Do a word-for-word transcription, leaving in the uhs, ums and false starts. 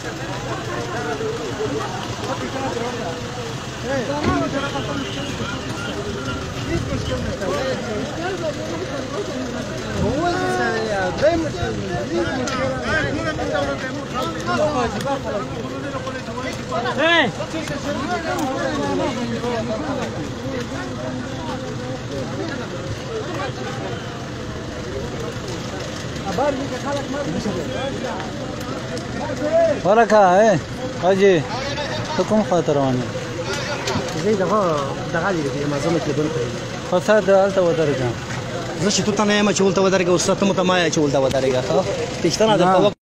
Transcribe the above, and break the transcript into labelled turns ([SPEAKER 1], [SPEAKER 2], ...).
[SPEAKER 1] ورکه ای حاجی تو کوم خاطر روانه
[SPEAKER 2] زه دغه دغه لري چې مازه کې دون کوي
[SPEAKER 1] خو سره دلته ودرګم
[SPEAKER 2] زه چې تو ته نه یم چې ولته ودرګه او ستاسو ته ما یا چې ولته ودرګه ها پښتنه د